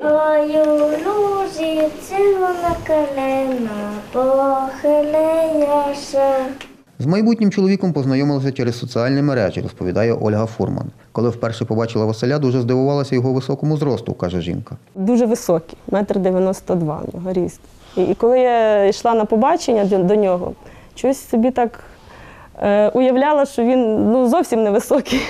Ой, у лузі червона калина похилилася. З майбутнім чоловіком познайомилася через соціальні мережі, розповідає Ольга Фурман. Коли вперше побачила Василя, дуже здивувалася його високому зросту, каже жінка. Дуже високий, 1,92 м в нього ріст. І коли я йшла на побачення до нього, щось собі так уявляла, що він зовсім невисокий.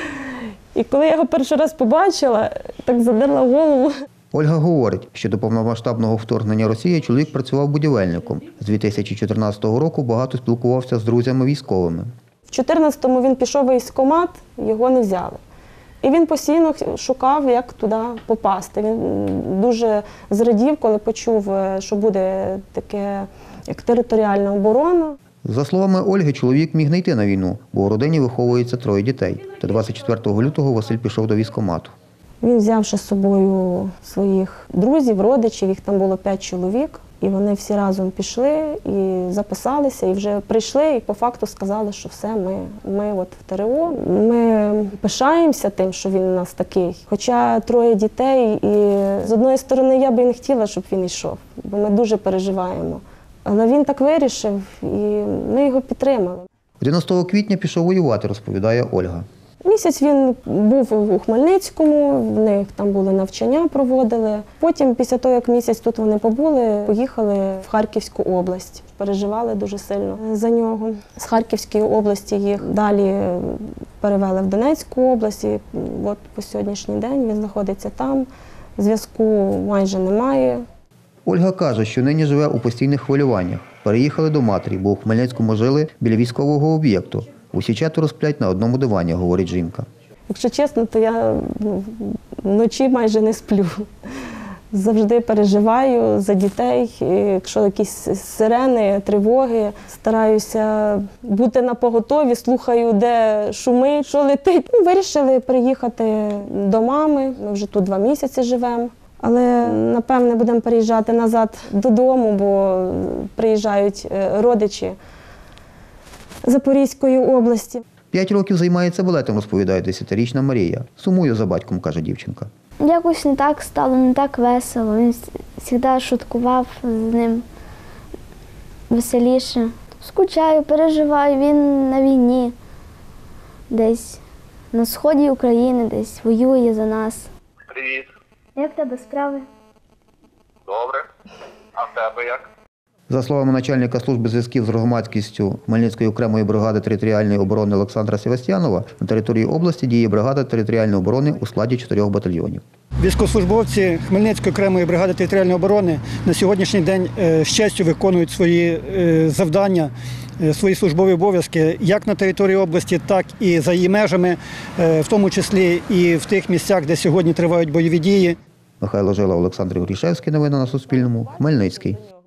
І коли я його перший раз побачила, так задерла голову. Ольга говорить, що до повномасштабного вторгнення Росії чоловік працював будівельником. З 2014 року багато спілкувався з друзями військовими. В 2014-му він пішов в військкомат, його не взяли. І він постійно шукав, як туди попасти. Він дуже зрадів, коли почув, що буде таке, як територіальна оборона. За словами Ольги, чоловік міг не йти на війну, бо у родині виховується 3 дітей. Та 24 лютого Василь пішов до військкомату. Він взявши з собою своїх друзів, родичів, їх там було 5 чоловік, і вони всі разом пішли і записалися, і вже прийшли, і по факту сказали, що все, ми от в ТРО. Ми пишаємося тим, що він у нас такий. Хоча 3 дітей, і з одної сторони я би і не хотіла, щоб він йшов, бо ми дуже переживаємо. Але він так вирішив, і ми його підтримали. 11 квітня пішов воювати, розповідає Ольга. Місяць він був у Хмельницькому, в них там були навчання, проводили. Потім, після того, як місяць тут вони побули, поїхали в Харківську область. Переживали дуже сильно за нього. З Харківської області їх далі перевели в Донецьку область. І от по сьогоднішній день він знаходиться там, зв'язку майже немає. Ольга каже, що нині живе у постійних хвилюваннях. Переїхали до матері, бо у Хмельницькому жили біля військового об'єкту. Усі 4 сплять на одному дивані, говорить жінка. Якщо чесно, то я вночі майже не сплю. Завжди переживаю за дітей. Якщо якісь сирени, тривоги, стараюся бути напоготові, слухаю, де шумить, що летить. Вирішили приїхати до мами, ми вже тут 2 місяці живемо. Але, напевне, будемо переїжджати назад додому, бо приїжджають родичі Запорізької області. 5 років займається балетом, розповідає 10-річна Марія. Сумую за батьком, каже дівчинка. Якось не так стало, не так весело. Він завжди шуткував з ним веселіше. Скучаю, переживаю, він на війні. Десь на сході України, десь воює за нас. Привіт. Як в тебе справи? Добре. А в тебе як? За словами начальника служби зв'язків з громадськістю Хмельницької окремої бригади територіальної оборони Олександра Севастьянова, на території області діє бригада територіальної оборони у складі 4 батальйонів. Військовослужбовці Хмельницької окремої бригади територіальної оборони на сьогоднішній день з честю виконують свої завдання, свої службові обов'язки як на території області, так і за її межами, в тому числі і в тих місцях, де сьогодні тривають бойові дії. Михайло Жила, Олександр Грішевський. Новини на Суспільному. Хмельницький.